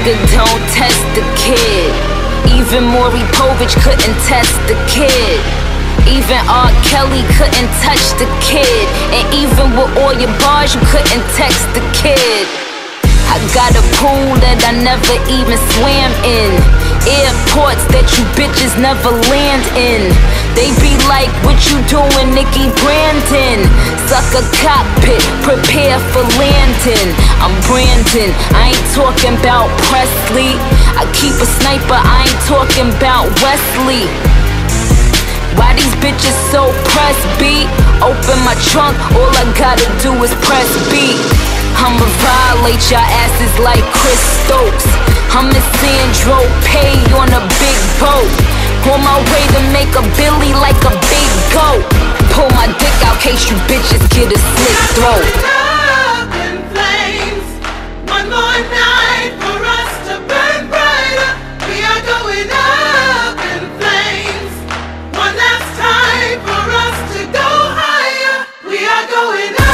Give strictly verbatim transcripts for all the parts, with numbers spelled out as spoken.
nigga don't test the kid. Even Maury Povich couldn't test the kid. Even R. Kelly couldn't touch the kid. And even with all your bars, you couldn't text the kid. I got a pool that I never even swam in. Airports that you bitches never land in. They be like, what you doing, Nikki Brandon? Suck a cockpit, prepare for landing. I'm Brandon, I ain't talking about Presley. I keep a sniper, I ain't talking about Wesley. Why these bitches so press B? Open my trunk, all I gotta do is press B. I'ma violate y'all asses like Chris Stokes. I'm in Sandro Pay on a big boat. On my way to make a Billy like a big goat. Pull my dick out case you bitches get a slit throat. Up in flames, one more night for us to burn brighter. We are going up in flames, one last time for us to go higher. We are going up.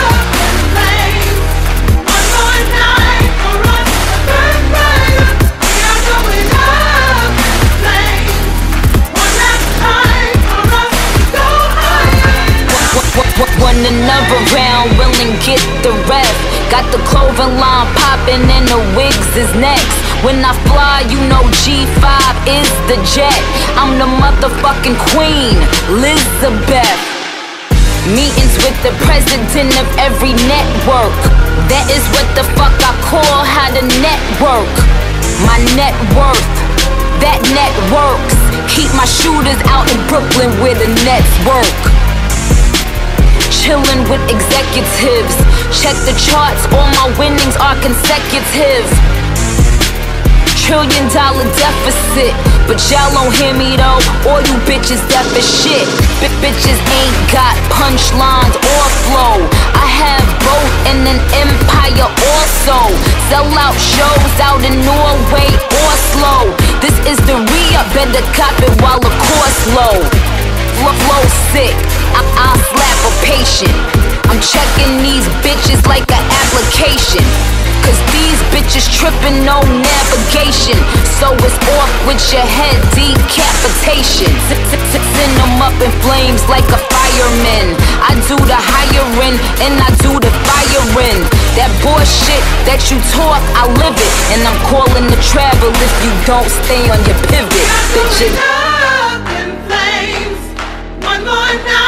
When another round will and get the ref. Got the clothing line popping and the wigs is next. When I fly, you know G five is the jet. I'm the motherfucking queen, Elizabeth. Meetings with the president of every network. That is what the fuck I call how to network. My net worth, that net works. Keep my shooters out in Brooklyn where the nets work. Chillin' with executives. Check the charts, all my winnings are consecutive. Trillion dollar deficit, but y'all don't hear me though. All you bitches deaf as shit. B bitches ain't got punchlines or flow. I have both and an empire also. Sell out shows out in Norway, Oslo. This is the re-up, better cop it while the course low. Flow sick, I I'll slap a patient. I'm checking these bitches like an application. Cause these bitches tripping, no navigation. So it's off with your head, decapitation. Send them up in flames like a fireman. I do the hiring and I do the firing. That bullshit that you talk, I live it. And I'm calling to travel if you don't stay on your pivot, bitches. One more night.